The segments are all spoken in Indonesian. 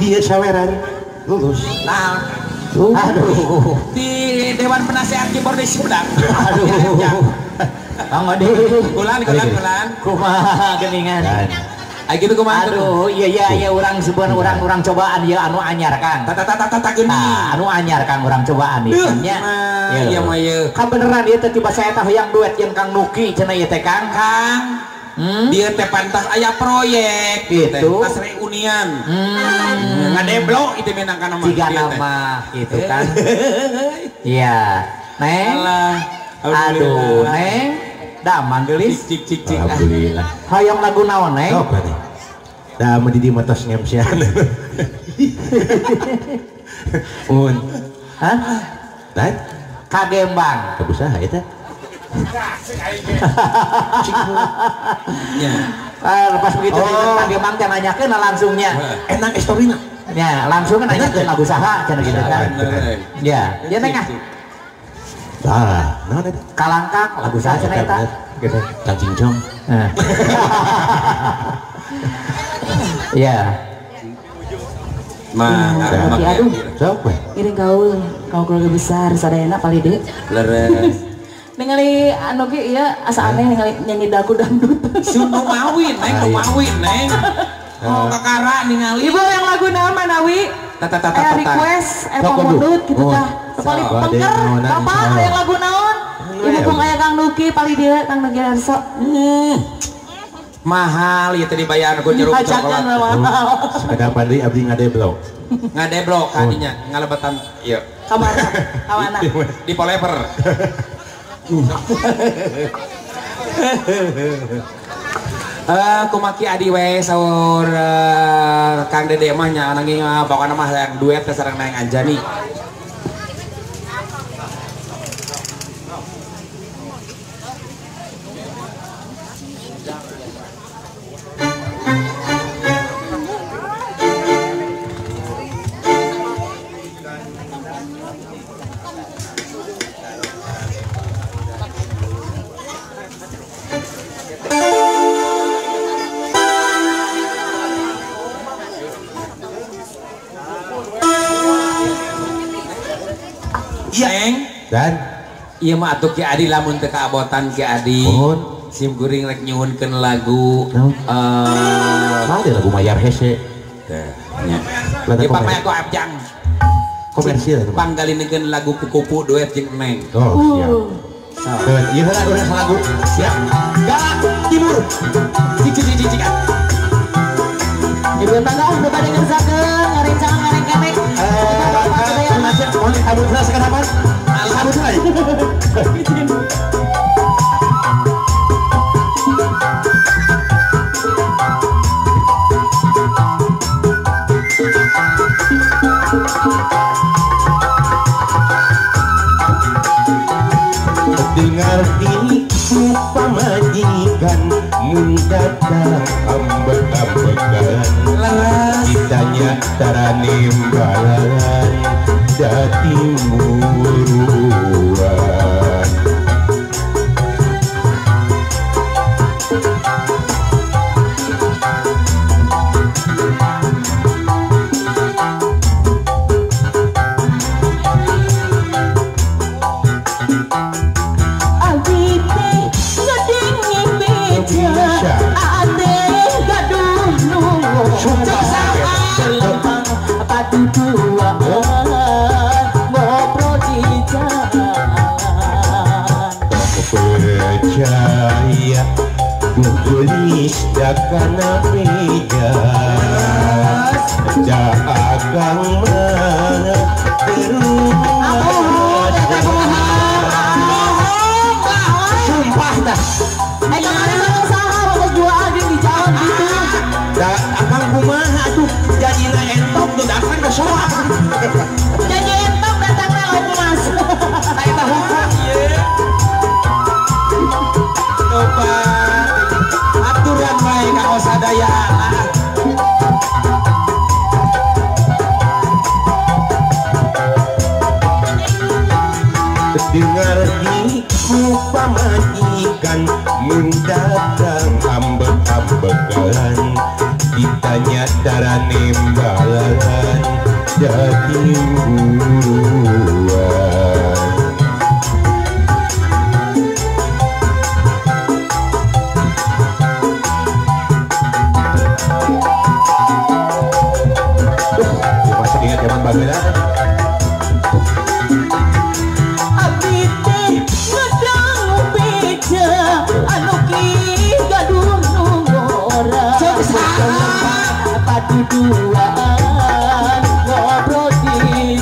dia saweran lulus. Nah, Aduh. di Dewan Penasehat Keyboard di Sumedang. Aduh. Kang Odi. Bulan. Kumaha geningan. Ay gitu kumaha. Aduh, iya urang sebenarnya urang cobaan ya anu anyar Kang. Tata geuning. Anu anyar Kang urang cobaan ieu nya. Iya mah ieu. Ka beneran ieu teh tiba saya tah hoyang duet jeung Kang Nuki cenah ieu teh Kang. Dia teh pantas aya proyek gitu. Tas reunian. Ngadeblok itu minangkan nama. Tiga nama gitu kan. Iya. Neng. Aduh, Neng. Da manggelis. Cik. Alhamdulillah. Hoyong lagu naon, Neng? Sok nih. Da mah di matos ngemsian. Un. Hah? Dan Kagembang. Kabusaha eta? Ya. Lepas begitu Kagembang teh nanyakeun langsungnya. Enak historina. Ya, langsung kan nanyakeun lagu saha cenah gitu kan. Ya, dia Neng ah. Naon eta? Kalangkang lagu saha cenah eta? Gitu. Kang Cincong. Iya. Aduh, iring gaul keluarga besar sadayana palide Leres. ningali anu ge ieu asa aneh ningali nyanyi lagu dangdut. Sunu mawin neng. Oh kakara ningali. Ibu yang lagu naon Manawi? Aya request pamundut gitu tah. Paling pengker apa yang lagu naon? Ibu kong aya Kang Nuki palide Kang Nuki Darso. Mahal ya tadi bayar gue jeruk coklat. Sepeda padi abdi ngadeblok. Ngadeblok kadinya ngalebetan ieu. Kamana? Di Polever. Kumaki adi we saur Kang Dede mah nya nanging pokona mah yang duet sareng Neng Anjani. Neng Dan iya mah atuh Ki Adi lamun teu kaabotan Ki Adi. Sim kuring rek nyuhunkeun lagu ada lagu Mayar Hese. Teh nya. Ieu pamaya ku abjang. Komersil itu. Panggalikeun lagu kupu duet jeung Neng. Oh, siap. Beun, ieu lagu siap. Galak timur. Cik. Ibu tangga udah pada ngerjakeun ngarencangan ngareng kemek. Aduh, rasakan apa? Dengar ini pamajikan mun datang ambek-ambekan ditanya tarane imbalan dati muruan percaya gelis dakana beda da agang mana terus sumpah dah Kemarin usaha bagus dua agen di jalan gitu. da agang kumaha tuh jadina entok tuh datang ke soal Jadi entok datangnya lauk mas. eta hukum ieu coba aturan bae ka sadayana dengar iku pamajikan mun datang ambek-ambekan ditanya darane Tembalan jadi buruan. Masih ingat zaman Bagela? Abdi teh ngedang beja anu ki gaduh nu ngora. Paduduan ngobrol di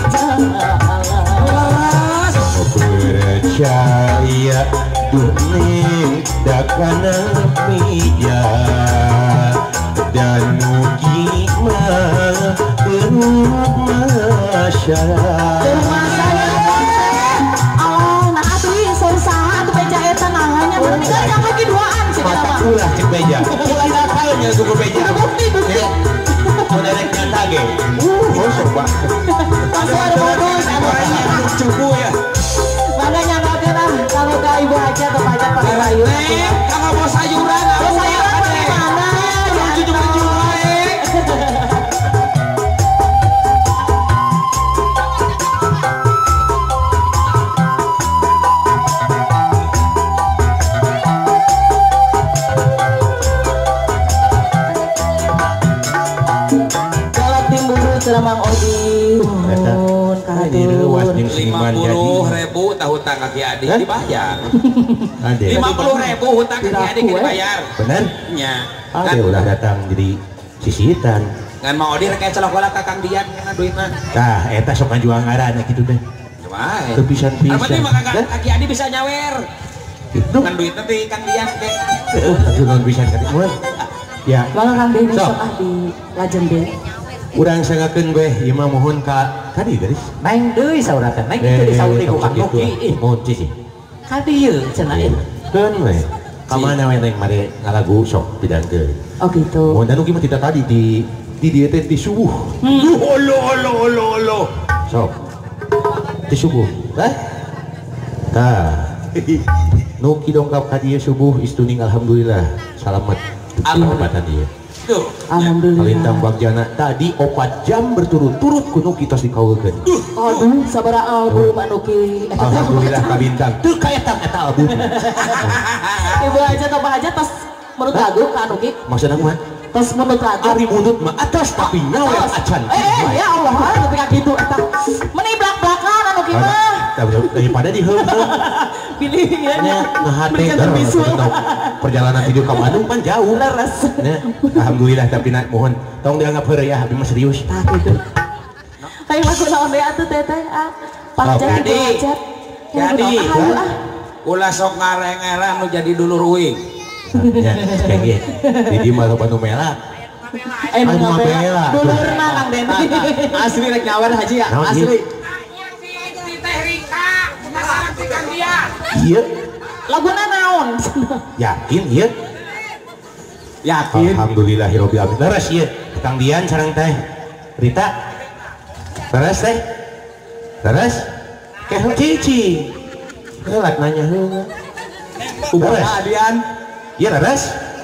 jalan. Percaya duning dakana meja dan mugi mah masyarakat. Allah nah atuh sorsaha tuh beja eta nanganya meninggal yang lagi duaan sih mata ulah cek beja mulai nakalnya suku beja bukti moderek nyata ge coba pasar bonus amornya cukup ya makanya nggak lah kalau ke ibu aja atau pajak pakai kayu kalau mau sayuran kalau saya bagaimana ya jujur Mang Odi, mohon kahatur 50.000 tahu hutang kaki adik dibayar. 50.000 hutang kaki adik dibayar. Bener? Nya. Ada udah datang jadi sisitan. Ngan Mang Odi rek celok heula ka Kang Dian kana duitna. Tah eta sok ngajuang ngaranna kitu teh. Wae. Teu pisan-pisan. Arep mah kaki adik bisa nyawer. Itu kan duitna teh Kang Dian teh. Heeh, atuh naon pisan ka dieu. Ya. Kalau Kang Dian sok ahli lajen deh. Urang sangakeun gue ieu mah mohon ka kadi garis. Naing deui sauratan, naing kitu disauri ku Kang Luki. Mohon cici. Ka dieu cenah ieu. Keun we. Ka mana we neng mari ngalagu sok pidangkeun. Oh gitu. Mohon anu kieu mah tidak tadi di dieu teh di subuh. Olo. Sok. Di subuh. Tah. Nu kidongkap ka dieu subuh istuning alhamdulillah selamat. Alhamdulillah dieu. Alhamdulillah. Kalintang bagjana tadi 4 jam berturut-turut kuno kita dikaweukeun. Aduh, sabaraha album anu ki. Alhamdulillah ka bintang. Teu kaetan eta album. Ibu aja atau Pak aja tos menurut lagu ka anu ki. Maksudna kumaha? Tos menurut lagu. Ari munut mah atas tapi nyawer acan. Ya Allah, tapi ka kitu eta. Meni blak-blakan anu ki mah. Daripada diheum-heum. Pilih ya. Ngahate perjalanan hidup ka Bandung kan jauh. Leres. Alhamdulillah tapi nak mohon tong dianggap heureuy ya abi mah serius. Tah kitu. Hayang lagu naon deui atuh teh teh? Pajak pajak. Jadi ulah sok ngareng-ngareng nu jadi dulur uing. Ya, kayak gitu. Di mah Bandung merah. Nu ngabela. Dulurna Kang Deni. Asli rek nyawer haji ya, asli. Iya. Laguna naon? Yakin iya? Yakin. Alhamdulillahirabbil alamin. Leres ieu. Kang Dian sareng teh Rita. Leres teh? Leres? Keh cici. Gelak nanya heula. Kumaha Dian? Iya leres?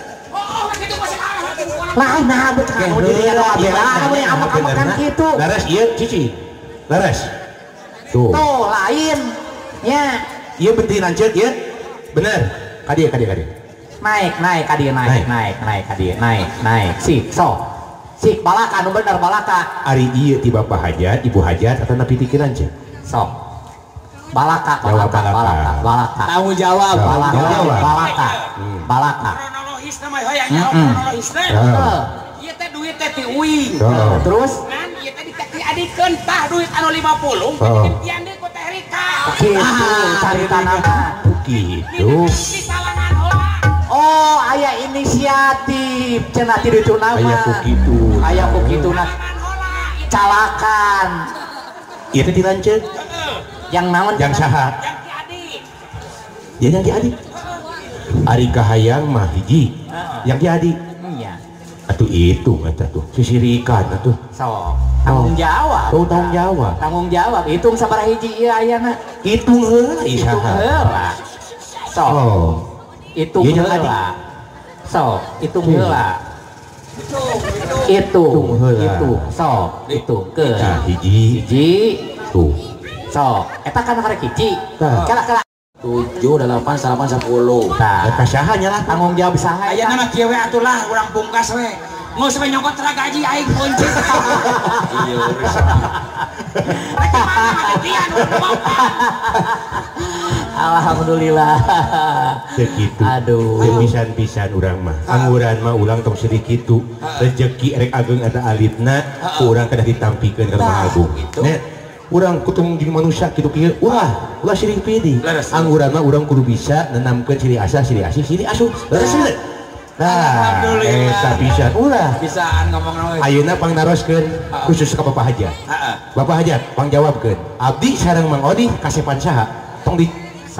Lah nah betul. Keh Bela we amak-amakan kitu. Leres iya cici. Leres. Tuh. Tuh lain. Ya. Iya penting lanjut ya. Bener. Kadi. Naik kadieu naik. Sik sok. Sik balaka nu bener balaka. Ari ieu ti Bapak Hajat, Ibu Hajat atau napi pikiran cek? Sok. Balaka. Tanggung jawab. Balaka. Kronologis nama hoyang nyawa kronologis teh. Ieu teh duit teh ti uing. Terus Ngan ieu teh diadikeun tah duit anu 50 dian deui ku Teh Rika. gitu carita nama. Gitu. Di salangan heula. Oh, aya inisiatif cenah ti ditu nama. Aya ku kituna. Calakan. Ieu teh dilanceuk. Yang naon? Yang saha? Yang Ki Adi. Ya yang Ki Adi. Ari kahayang mah hiji. Yang Ki Adi. Iya. Atuh itu eta tuh. Sisirikan atuh. Sok. Tanggung jawab. Tuh tanggung jawab. Tanggung jawab. Hitung sabaraha hiji ieu ayeuna. Hitung heula Hitung isaha. heula. Sok. Oh. Hitung Ieu yang heula. Sok, hitung heula. Itu heula. sok itu ke hiji tuh sok eta kan karek hiji Tah. kala 7, 8, 9, 10. eta saha nya lah tanggung jawab saha Aya nama kieu we atulah urang pungkas we. Ngeus we nyokot tera gaji aing kunci. Iya urus. Rek mana dian alhamdulillah segitu aduh pisan-pisan urang mah angguran mah ulang tong sedikit tuh rezeki rek ageng ada alitna urang kada ditampikeun ka Mang Agung nya urang kutung jadi manusia kitu kieu ulah sirih pidi angguran mah urang kudu bisa nanamkeun ciri asa ciri asih ciri asuh leres teh nah eta pisan ulah bisaan ngomong we. ayeuna pangnaroskeun khusus ka Bapak Hajat Bapak Hajat pangjawabkeun abdi sareng Mang Odi kasepan saha tong di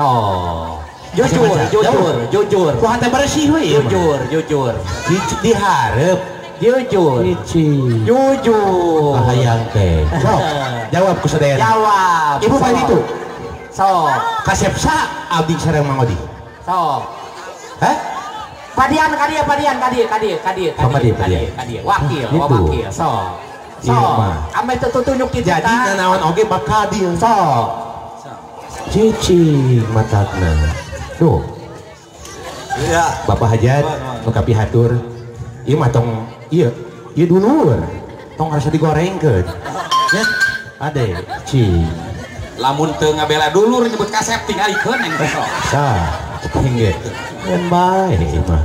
jujur ku hate bersih we jujur diharap jujur hayang teh sok jawab ku sadayana jawab ibu pan itu sok kasep sa abdi sareng Mang Odi sok hah padian wakil sok ame tunjuk kitu jadi nanaon oge bakal dieu sok cicing matakna tuh Iya. Bapak Hajat nu kapihatur ieu mah tong ieu dulur tong harus digorengkeun nya ade cing Lamun teu ngabela dulur nyebut kasep tingalikeun yang besok. sah hingge ngan bae mah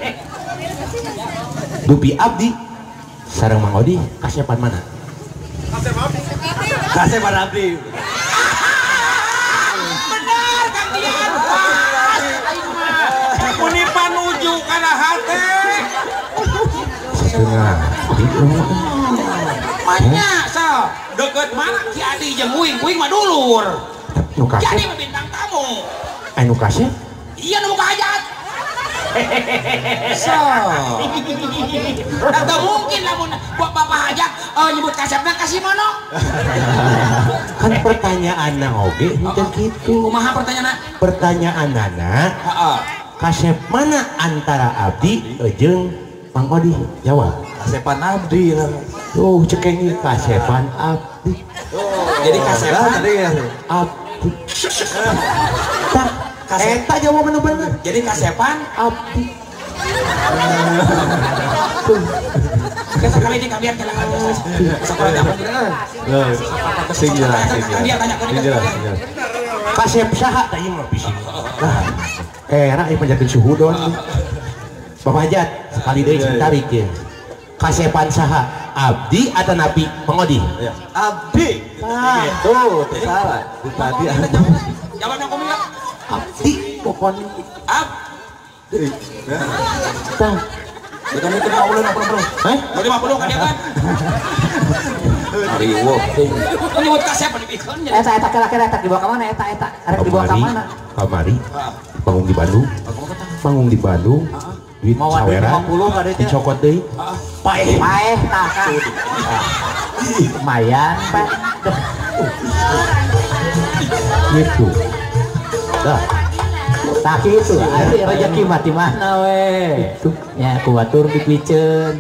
dupi abdi sareng Mang Odi kasepan mana Kasepan abdi. Muni panuju kana hate. setengah Manya so deket mana Ki Adi jeung Uing mah dulur. nu Jadi kasep mah bintang tamu. anu kasep Iya nu buka hajat. So. Atau mungkin lamun Bapak hajat nyebut kasepna kasih mono. kan pertanyaanna oge henteu kitu Kumaha pertanyaanana Heeh. kasep mana antara abdi jeung Mang Odi jawab Kasepan abdi lah. tuh cekengi kasepan abdi Jadi kasepan abdi tak eta jawaban nu bener jadi kasepan abdi kita kali ini kabiar jalan sekolah apa kasep saha tah ieu mah bisi nah era ieu panjatkeun suhu don Bapak Hajat sekali deui tarik ye kasepan saha abdi atau napi Mang Odi abdi tuh salah tadi jawab yang komik abdi pokoknya abdi tah bukan itu 50 bro heh 50 kan dia kan ariwo nyebut kasepan dipikeun eta kira-kira dibawa ke mana eta arek dibawa ke mana kamari bangun di Bandung duit mau saweran 50 ka deui dicokot deui paeh tah kan lumayan Pak gitu dah tak itu ari rezeki mah di mana we nya kuatur dipikeun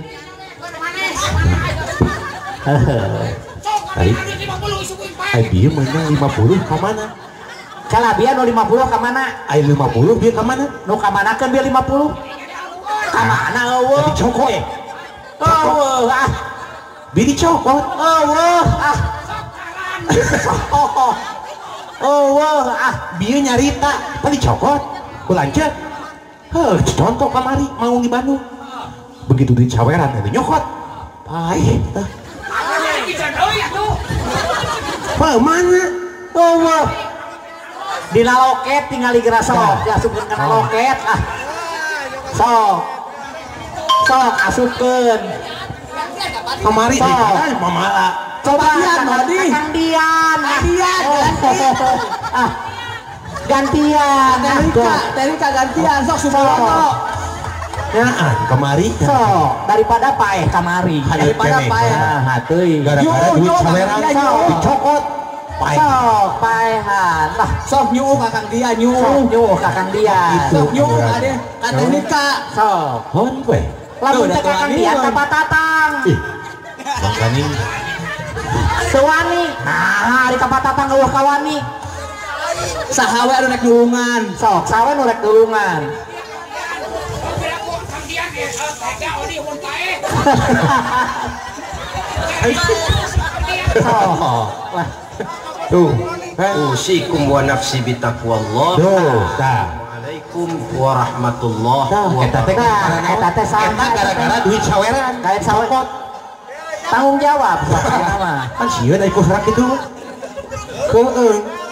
tadi dia menang 50 ke mana Kalabia nu 50 ka mana air 50 dia ke mana nu ka manakeun dia 50 ka mana eueuh dicokot eueuh ah dia dicokot eueuh ah eueuh ah dia nyarita tadi dicokot ku lanjut contoh kamari mau di Bandung begitu duit saweran itu nyokot pahit tah mana eueuh dina loket tinggal gerasa diasupkeun kana loket ah sok asupkeun kamari Sok. mamala coba Kang Dian ah gantian Tadi kagantian sok Subono. nyaan kamari sok daripada paeh kamari daripada paeh hatuy gara-gara duit saweran dicokot pahit sok paehan lah Sok nyuuh ka Kang Dia nyuh nyuuh. ka Kang Dian Sok nyuuh ade ka Teknika. sok hon gue lamun teh kakang dia tapat tatang. Ih. Makani Sewani. Nah, di tapat tatang eueuh kawani. Saha we anu rek dulungan. Sok, sawe nu rek dulungan. tuh Usikum wa nafsi bitaqwallah. tuh tah Assalamualaikum warahmatullahi wabarakatuh. Eta teh sama gara-gara duit saweran kayak sawekot. Tanggung jawab sama. kan sieun aya kusrak itu heeh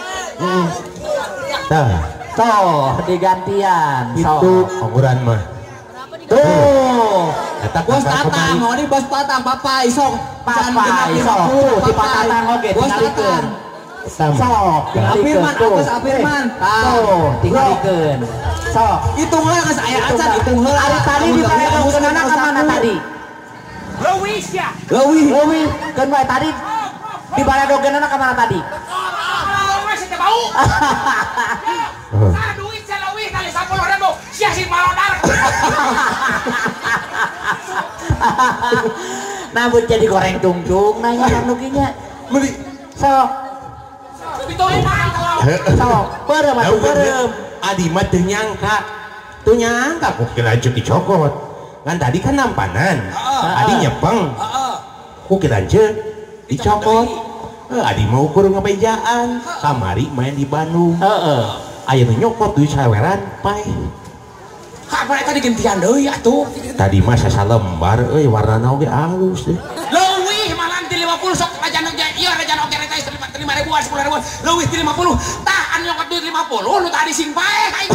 tah Toh digantian. itu penguran mah Tuh. eta Bos Tatang, oh ini bos Tatang, Papa isok. Papa isok. Di Tatang oge tingalikeun. Sok, Apirman, Agus Apirman. Tuh, tingalikeun. Sok. Hitung heula geus aya acan, hitung heula. Ari tadi di Paredogeunana ka mana tadi? Leuwih ya. Leuwih, keun wae tadi di Paredogeunana ka mana tadi? Leuwih teh bau. Sa duit sa leuwih kali 10.000. Sia si malodar. Nah, buat jadi goreng tungtung nanya anu kinya. meuli Sok, Bitulin mah kalau. sok, beureum atuh beureum. adi mah teu nyangka kok dilanjut dicokot kan tadi kan nampanan adi nyepeng kok dilanjut dicokot adi mau ukur ngebejaan kamari main di Bandung Heeh. aya nu nyokot duit saweran pae Kapan eta digentian deui atuh. tadi mah sasalembar warnana oge halus deh Leuwih malah di 50 sok rajan oge ieu rajan oge reta 5.000-an 10.000-an leuwih di 50 tah anu nyokot duit 50 lu tadi sing pae aing.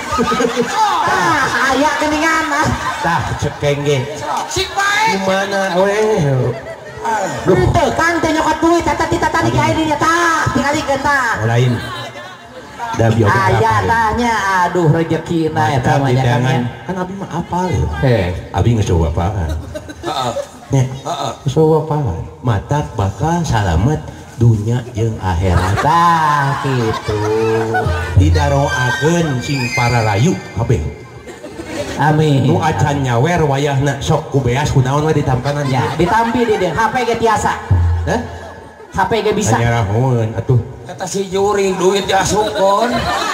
Ah, aya keningan ah. tah cekeng ge Sing pae. gimana weh Henteu kan teh nyokot duit eta tadi ka dinya tah, tingalikeun tah. lain dabi oge Aya berapa tanya, aduh rezekina eta mah nya kan abi mah apal ya Heh. abi geus coba apaan nya geus coba apaan matak bakal salamet dunya jeung akhirat Tah kitu. didaroakeun sing para rayu kabeh Amin. nu acan nyawer wayahna sok ku beas kunaon we ditampanan Ya, ditampi di dieu. HP ge tiasa. heh HP ge bisa. nyarahun atuh Kata si juring duit diasupkeun.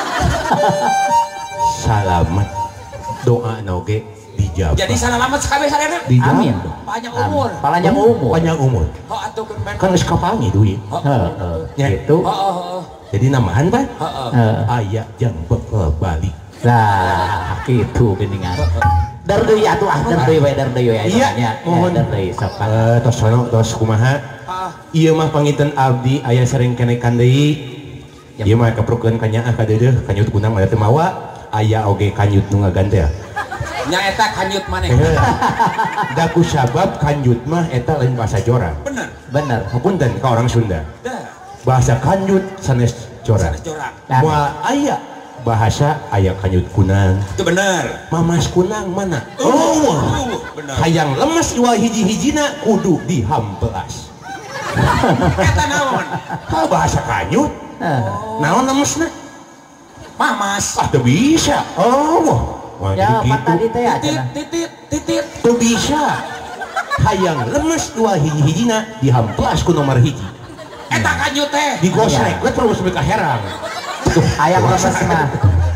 salamet doa oge dijabah Jadi salalamat sakabeh sadana. Amin. Panjang umur. Panjang umur. panjang umur Oh atuh keun. kan geus kapangi duit Heeh. Ya. Gitu. Heeh. jadi namahan Pak Heeh. aya jang bekal balik Lah, kitu geuningan. Dar deui atuh ah, dar deui we, dar deui we. Iya, mohon. dar deui sok. tos sono tos kumaha ieu mah panginten abdi aya sering kenekan deui ieu mah kaprukeun ka nyaah ka deudeuh kanyut kunang mah teu mawa aya oge kanyut nu ngagantel Nya eta kanyut maneh. da ku sabab kanyut mah eta lain bahasa Jora Bener. Bener. hapunten ka orang Sunda Dah. bahasa kanyut sanes Jora Sanes jorang. moal aya bahasa aya kanyut kunang Itu bener. mamas kunang mana oh Bener. hayang lemes dua hiji-hijina kudu dihampeas Eta naon? bahasa kanyut naon lemesna Mamas. teu bisa wah Ya, jadi Pak gitu tadi teh Titit aja. titit titit. teu bisa hayang lemes dua hiji-hijina dihampeas ku nomor hiji Eta kanyut teh. digosrek we terus sampai ka herang Aya prosesna.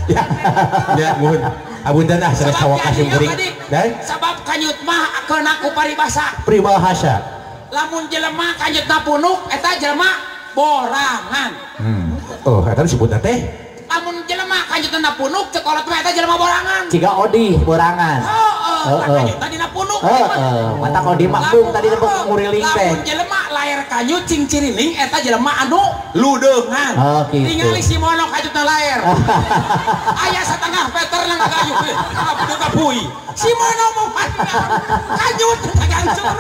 ya mohon abundan ah sanes sawakas yang geuring dan Sabab kanyut mah akeun aku paribasa. pribahasa Lamun jelema kanyutna punuk eta jelema borangan. oh eta disebutna teh Lamun jelema kanyutna punuk cekolot mah eta jelema borangan. Ciga odi borangan. Heeh, kanyutna dina punuk. Heeh, mata kau di makbung tadi tembok nguriling teh. Lamun jelema lair kanyut cing ciriling eta jelema anu ludeungan. Oh, gitu. Ningali si mono kanyutna lair. Aya satengah meter nang kayut. Abdu kapuy. Si mono mau kanyut kagancur.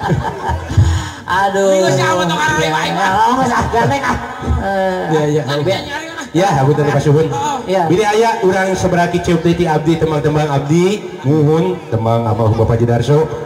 Aduh. Minggu siapa tuh karena baik. Oh, mas gandeng ah. ya Nyari ya abundan kasuhun Ya. bini aya urang seberaki ciup ti abdi tembang-tembang abdi muhun tembang abah Bapak Jidarso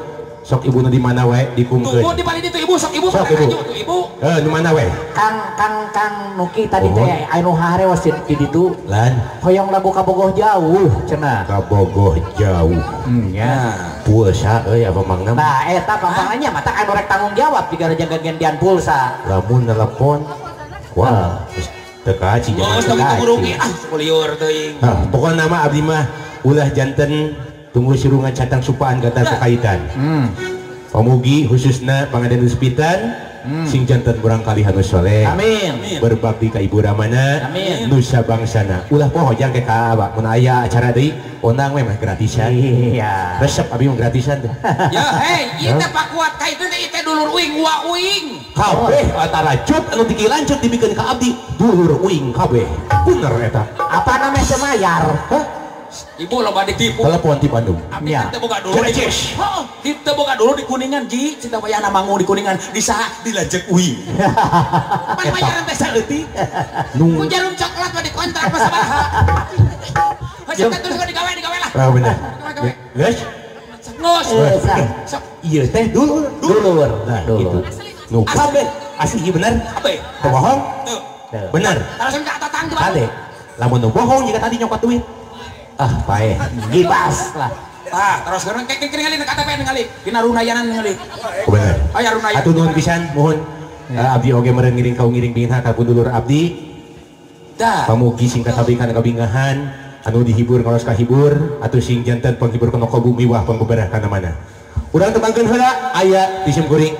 sok ibu nu di mana wae dikumpulkeun. Tunggu di balik itu ibu, sok ibu. Sok ibu. Tuh, ibu. Di mana wae? Kang Nuki tadi teh anu hare was di ditu. Lan Hoyong lagu ka Bogoh jauh cenah. ka Bogoh jauh. Ya. Pulsa euy apa mangna? Nah, eta pampangannya mata anu rek tanggung jawab jika jaga gantian pulsa. Lamun nelpon. Wah, geus teu kaci Oh, sok itu burugi kuliur teuing. Pokoknya nama abdi mah ulah janten tunggu sirungan catang supaan gatal kekaitan. Pamugi khususna Pangaden Uspitan sing janten urang kali anu soleh. Amin. Berbakti ka ibu ramana. Amin. Nusa bangsana. Ulah poho jang ke ka abah mun aya acara deui ondang we mah gratisan. Iya. Resep abi mah gratisan teh. Ya hei, ieu teh Pak Kuat ka itu teh dulur uing wa uing. Kabeh antara cut anu tiki lanjut dibikeun ka abdi dulur uing kabeh. Bener eta. Apa namanya semayar? Ibu loba ditipu. Telepon ti Bandung. Ya. Kita buka dulu. Kita buka dulu di Kuningan, Ji. Cinta bayana mangu di Kuningan. Di saha di Lajek Uing. Pan bayaran teh saeutik. Ku jarum coklat mah dikontrak mah sabaraha. Heuh terus digawe lah. Ah bener. Geus? Ngos. Iya teh dulur. Nah gitu. Nu kabeh asli bener. Apa? Teu bohong? Tuh. Bener. Terus minta tatang tuh. Kade. Lamun nu bohong jika tadi nyokot duit. Pae. Gibas lah. Terus sekarang kayak ningali ke KTP ningali. Dina runayanan ningali. Bener. Aya runayan. Atuh nuhun pisan mohon. Abdi oge meureun ngiring kau ngiring bingha ka dulur abdi. Dah. Pamugi sing katabi kana kabingahan anu dihibur ngalos kahibur atuh sing janten penghibur kana bumi wah pengbeberah kana mana. Urang tebangkeun heula aya di Simkuring.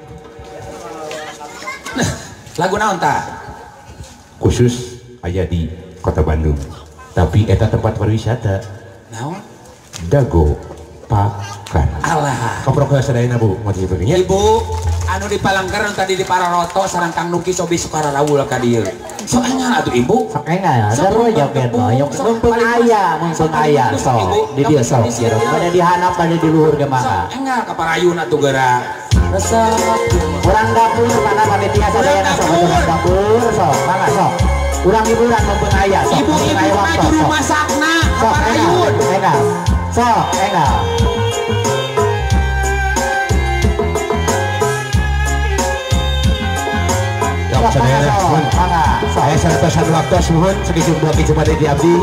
Nah, lagu naon tah? Khusus aya di Kota Bandung. Tapi eta tempat pariwisata. Naon? Dago Pakan. Alah. Kaprok sadayana Bu, moji begini. Ibu anu di Palangkareng tadi di Pararoto sareng Kang Nuki sobi Sukarawul ka dieu. Sok engal atuh Ibu. Sok enggak ada ro joget mah yang mumpung aya sok di dia sok jero pada dihanap pada di luhur ge mah. Sok engal ka Parayun atuh geura. Resep. Urang dapur mana panitia sadayana sok urang dapur sok mangga sok. Urang hiburan mumpung aya sok. Ibu mah juru masakna ka Parayun. Enggak. Sok enggak. Sadayana mohon. Saya sartosan waktos mohon sedikit buat kecepatan di abdi.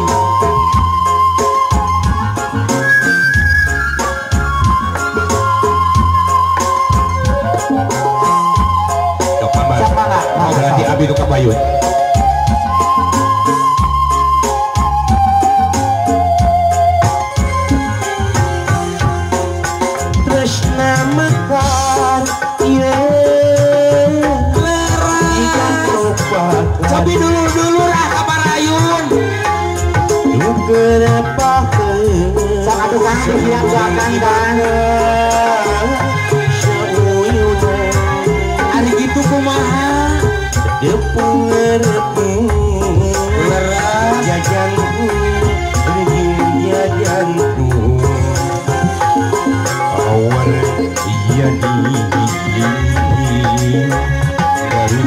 Dok Mamat. Berarti abdi nu kapayun. Tresna mekar Cobi dulu lah ka Parayun. Sok atuh Kang siap akan kan. Ari gitu kumaha? Leres jajan awal iya di dari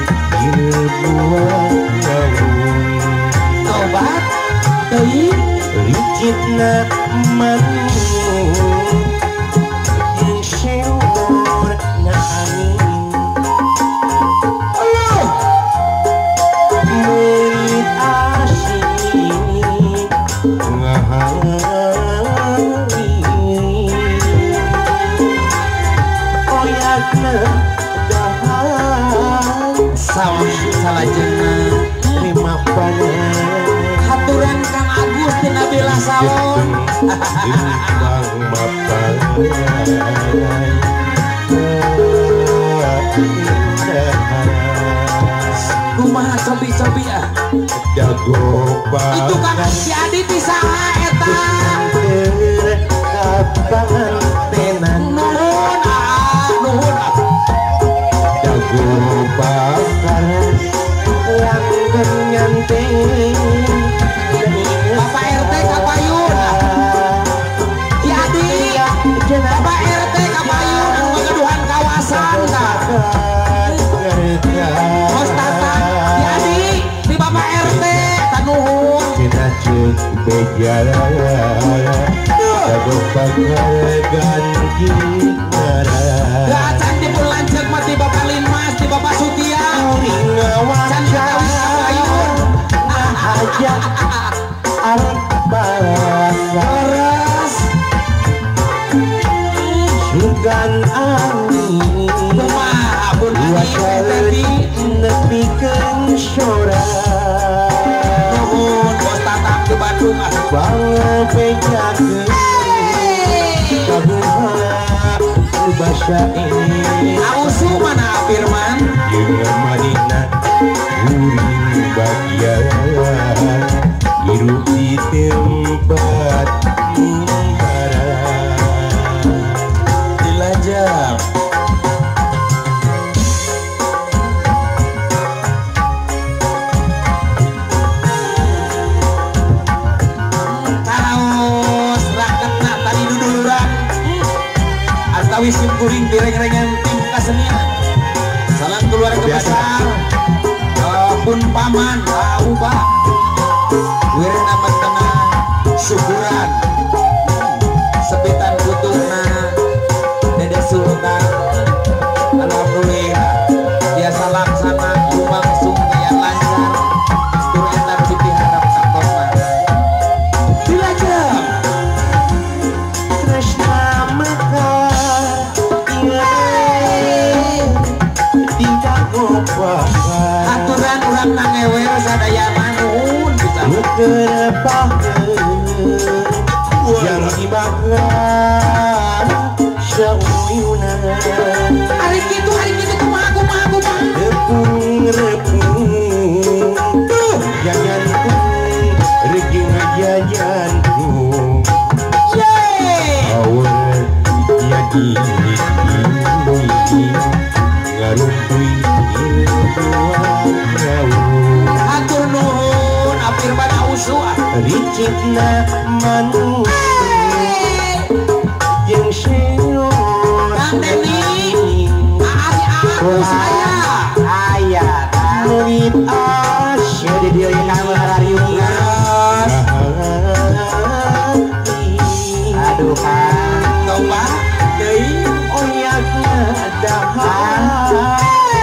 tobat deui licitna manu yang sewor ngani melit asing ngahari oyakna dahan salajengna terima panen haturan Kang Agus teh Nabila Salon. Bang Bapak Kumaha cobi-cobi ah. Dago Itu Kang si Adi ti saha eta? kapan tenan Nuhun nuhun. Dago bakar yang nyanting Bapak RT Kapayun. Ki Adi. Bapak RT Kapayun anu ngaduhan kawasan tah. Bos Tata, Ki Adi di Bapak RT tanuhun. Cina cek bejara Dago bakar ganti Gacan di bulan cek mati Bapak Linmas di Bapak Sutia Kuring ngawajar aja arek baras sugan angin abun tadi nepikeun sora nuhun bos tatang ke Bandung pangepejakeun kabuha bahasa ini Ausu mana Firman jeung madina kuring bahagia hirup di tempat dilajak kaos raketna tadi duduluran atawi sim kuring direng-rengan tim kasenian salam keluarga besar pun paman Auba wirna tenang syukuran sepitan butuhna Dede Sultan alhamdulillah biasa laksana langsung kayak lancar tur entar dipiharap takona dilajak tresna mekar tidak gopak aturan urang nangewer sadaya manun bisa kerepakeun yang dimakan sauyuna hari gitu kumaha repung jajantung regi ngajajantung awal jadi ngarumpui atur nuhun Firman Ausu ricikna manu jeung senyum Kang Deni aya murid asya di dia yang kang harariung aduh kang coba deui oyakna dahar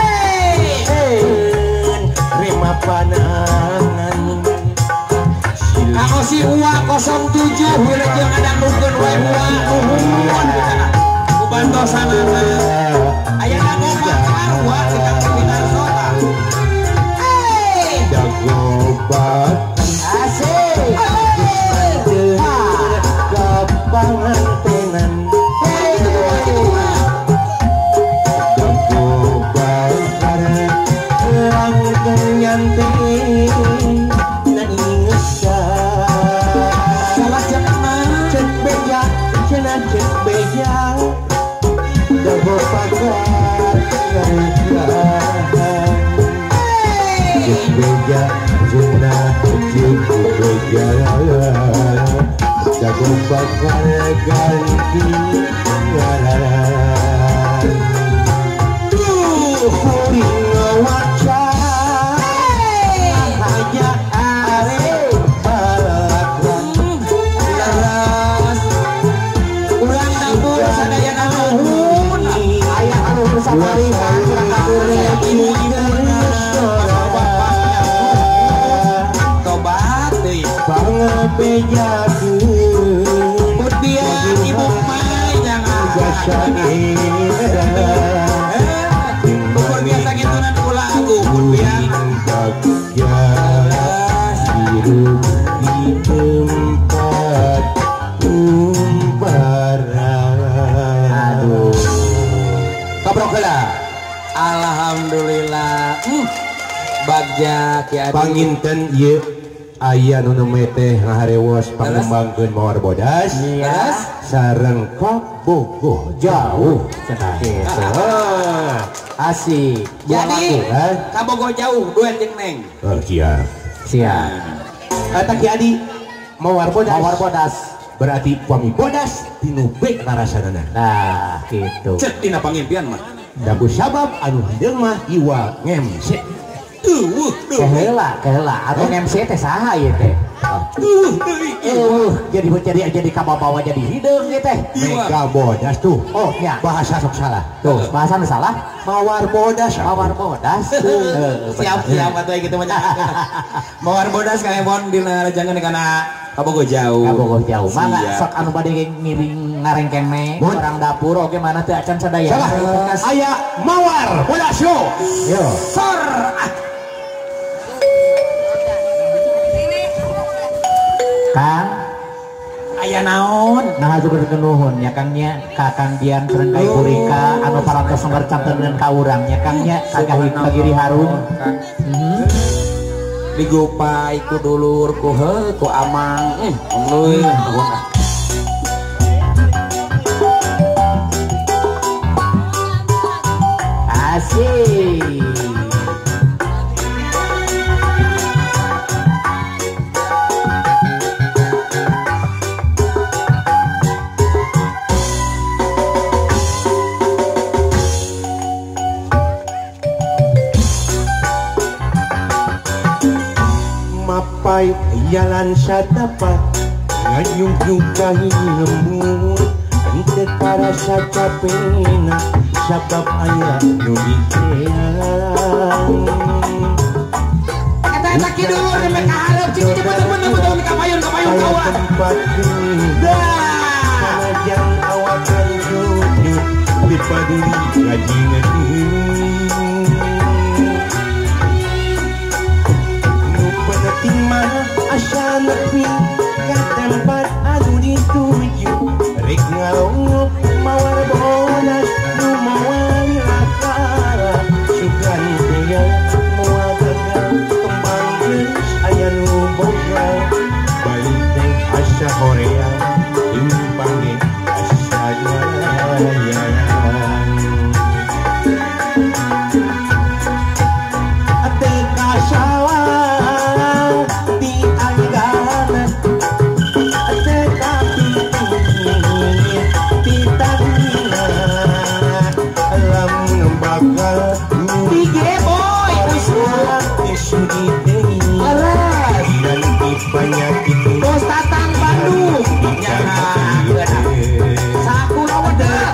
rima panangan Kang si Uwa 07 wilujeng ngadangdukeun wae Uwa nuhun ku bantosanana aya ngomong Uwa di Kang Pimpinan Sota dagobat asik kapangantenan dagobat orang kenyanting nan salah cenah cek beja cenah cek beja dagobat cek beja cenah cek beja dagobat ganti ngararan kuring ngawacar aja arek balakran laras urang dapur sadayana nuhun aya anu bersamaringan kurang atur tobat deui pangepejakeun kemudian ibu mai jangan ukur biasa gitu nan ulah aku kemudian hirup di tempat umbaran aduh kabrok heula alhamdulillah bagja Ki Adi panginten ieu aya nu teh ngaharewos pangembangkeun mawar bodas sareng kabogoh jauh cenah kitu asik jadi kabogoh jauh duet jeung Neng siap eta Ki Adi mawar bodas berarti pami bodas tinu bek larasanana nah gitu cek dina pangimpian mah daku sabab anu hendeung mah iwa ngemse Keheula atau MC teh saha ieu teh? Jadi kabawa jadi hideung ieu teh. Mega bodas tuh. Oh nya. Bahasa sok salah. Tuh, bahasa nu salah. Mawar bodas. Siap atuh gitu mah. Mawar bodas kang Ebon dina rajangeun kana Kabogoh jauh. Mangga sok anu bade ngiring ngarengkeme orang dapur oge mana teu acan sadaya. Aya mawar bodas yo. Sor. Kang Aya naon? Nah juga nuhun ya Kangnya kakandian serengkai purika anu parantos ngercanteun ka urang ya Kangnya kagahit pagiri harum. Digupai ku dulur ku amang euy asik. Mapai jalan sadapat ngayung kahing lembut ente karasa capena sabab aya nu dikeang eta kieu dulu ka hareup cing betul-betul ka payun kaula tempat dah jangan awak jujur dipaduli ngajingan penting mah asa nepi ka tempat anu dituju rek ngalongok mawar bodas nu mawar lakara sugan tinggal moal gagal kembang geus aya nu boga balik teh asa horeang impange asa jalan ate kasawa Bos Tatang Bandung saku lawan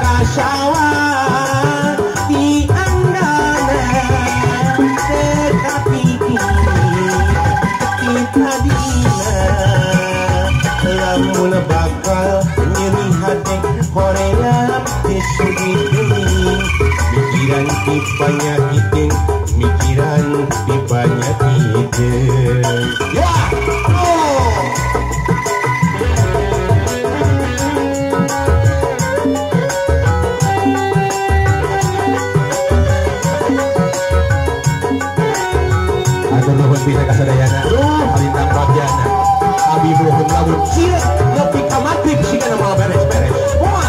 sawah di andana tetapi kita dina lamun bakal nyeri hati hoream disudi mikiran di banyak mikiran di banyak ya bisa kasadayana alintang bagiana abi mohon lamun cilik nepi ka magrib siga moal beres-beres moal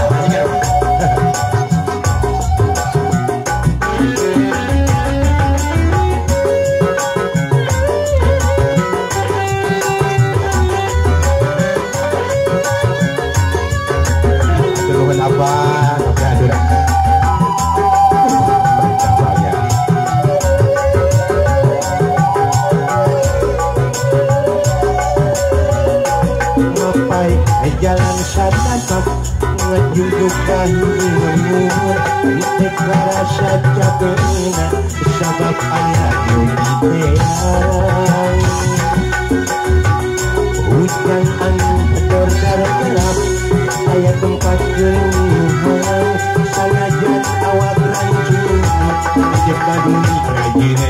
keluhan apa adura jalan sadapat ngejungjuk kahing lembut ente karasa capena sabab aya nu diteang hujan angin pedor karep aya tempat keluhan sanajan awak rancung jeung baduni kajina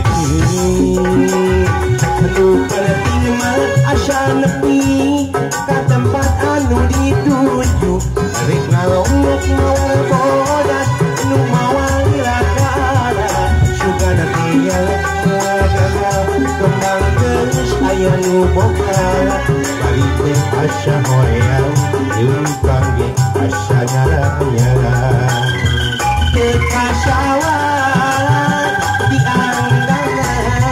anu penting mah asa nepi ka tempat anu dituju rek ngalongok mawar bodas nu mawar lakara sugana tinggal gagal kembang geus aya nu boga balik teh asa horeang leumpang ge asa nyara-nyara teh kasawah di andana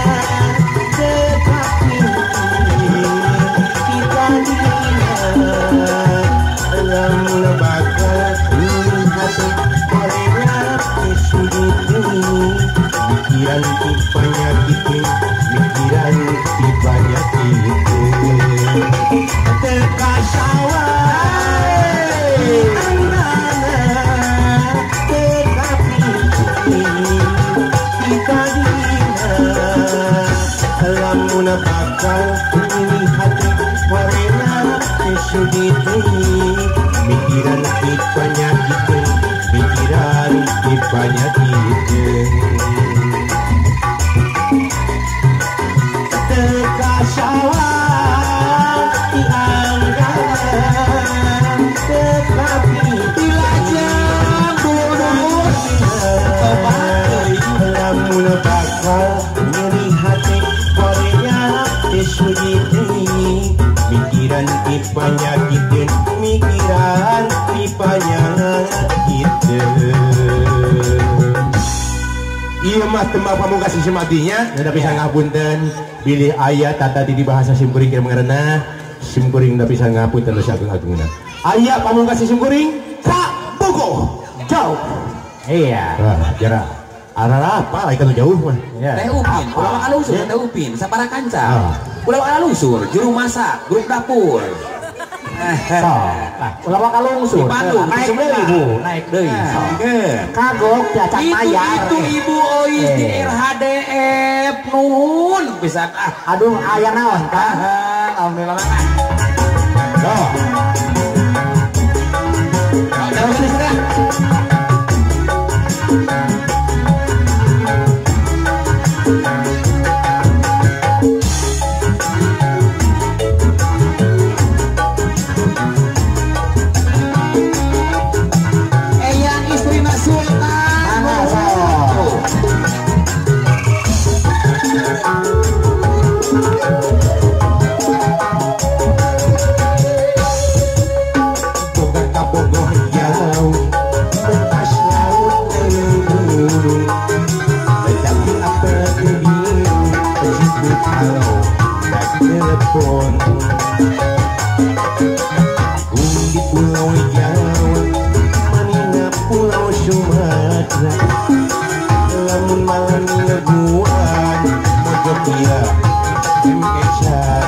tetapi kita lamun bakal hati hoream disudi mikiran ku penyakit bakal melihat warna kesuditi mikiran dipanyakikan mikiran dipanyakikan terkasawang dianggaran tetapi dilajang bodoh lamun bakal melihat warna kesuditi mikiran dipanyakikan mikiran dipanyakikan iya mah tembak pamungkas sematinya udah bisa ngapunten pilih ayat tata di bahasa simkuring kira mengarana simkuring udah bisa ngapunten dosa agung-agungna ayat pamungkas simkuring kak bogo jauh iya jarang arah apa ikan jauh mah Teh Upin, ulah bakal lusur Teh Upin, sapara kanca. Ulah bakal lusur, juru masak, grup dapur. Ulah bakal lungsur. Di Bandung, naik deui Bu, naik deui. Kagok diacak mayar. Itu Ibu Ois di RHDF nuhun bisa Aduh, aya naon Kang? alhamdulillah. Terus listener di Pulau Jawa manina Pulau Sumatera lamun malam mingguan mojok dia emkesan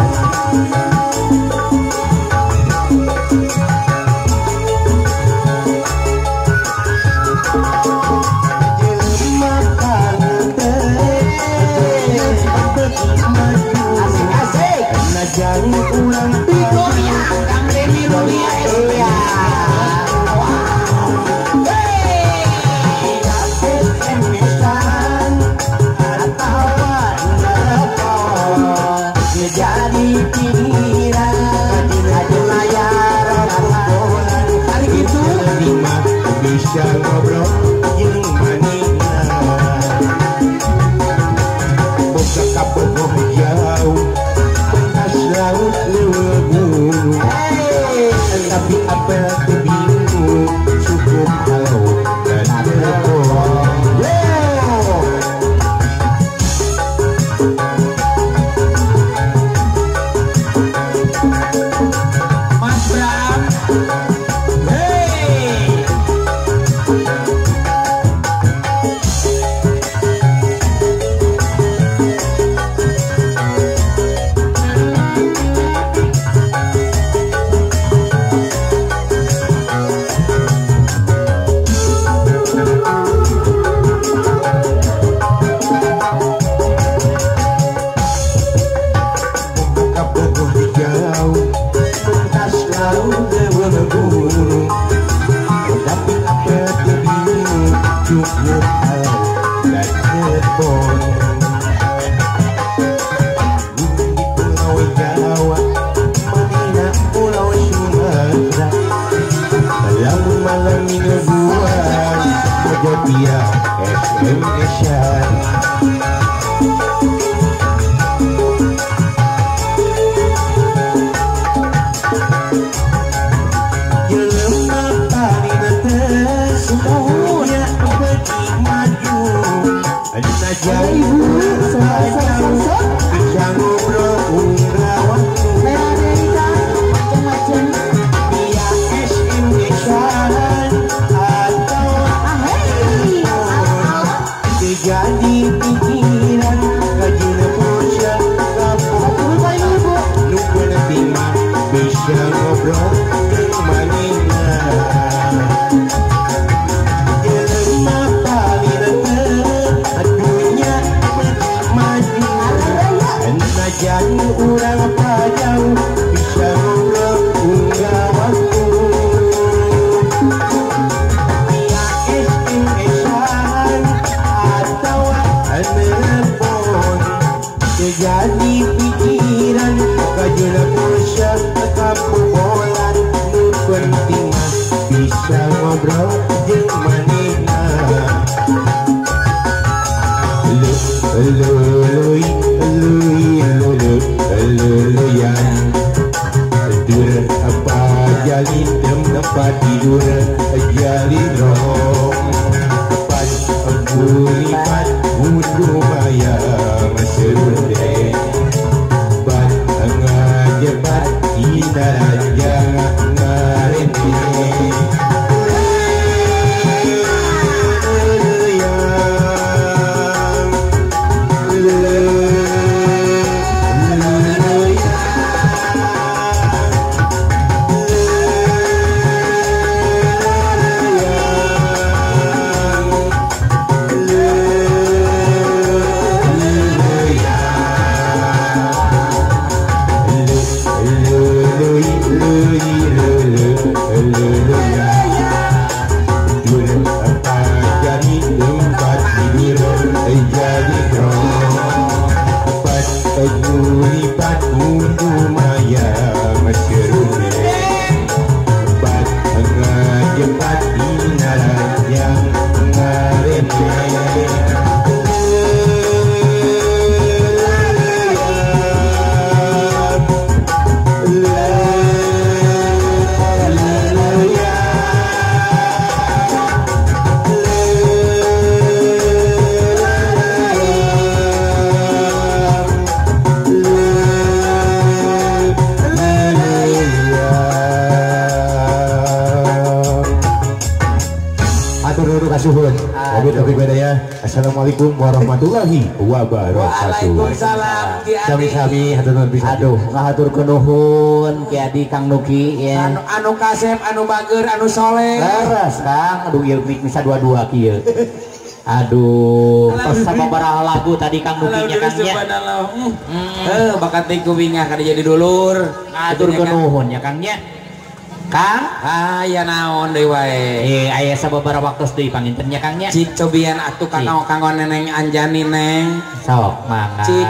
jadi ulang Victoria Kang Demi Rulia Esia jadi pikiran ada layar hari gitu lima bisa ngobrol yang manina boga kabogoh jauh laut lewu tapi apa bingung cukup halau dan telepon Mas Bram. cukup halau dan telepon di Pulau Jawa manina Pulau Sumatera malam mingguan mojok dia SMS-an jadi pikiran kajina bocah kapok lupa nanti mah bisa ngobrol dengan manina jelema paling adunya maju jadi kurang apa jauh bisa ngobrol unggah waktu. Via SMS-an atau telepon, terjadi pikiran kajuna pulsa kapubolan. Nu penting mah bisa ngobrol jeung manehna. Luluyan tidur apa jalin tempat tidur jalin rong pas bulipat mundu maya masurde bat ngajebat indaraja ngarente. Assalamualaikum warahmatullahi wabarakatuh. Waalaikumsalam. Sami-sami hatur bisa. Aduh, ngahaturkeun nuhun Ki Adi Kang Nuki ya. Anu kasep, anu bager, anu soleh. Leres Kang, aduh ieu mik bisa dua-dua kieu. Aduh, pas sababaraha lagu tadi Kang Nukinya Kang nya. Bakat teh kubingah kada jadi dulur. Ngahaturkeun nuhun ya Kang nya. Kang, aya naon deui wae. aya sababaraha waktu deui panginten nya Kang nya. Cik cobian atuh kanggo neneng Anjani neng. Sok mangga. Cik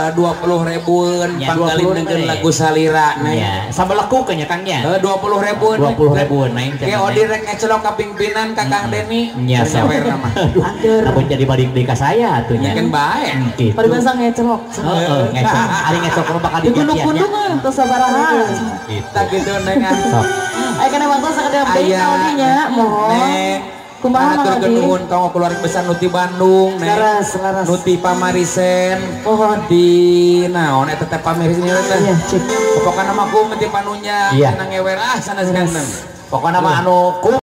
20.000 panggalin lagu salira neng. Ya, sabeleku nya Kang nya. 20.000. 20.000 neng. Ge odi rek ngecelok ka pimpinan Kakang Deni. Nya sawer mah. Aduh, jadi balik deui ka saya atuh nya. Kan bae. Gitu. Paribasa ngecelok. Heeh, ngecok. Ari ngecok mah bakal Digundung-gundung teu sabaraha. Tak gitu neng. Aya kana waktu sakadeu update audinya mohon. Kumaha Mang Adi? Nuhun kamu keluarga besar Nuti Bandung neng. Laras. Nuti Pamarisen. Mohon. Di naon eta teh Pamarisen teh. Iya, cik. Pokokna mah ku menti panunya nang ngewer sana sekarang. Pokokna mah anu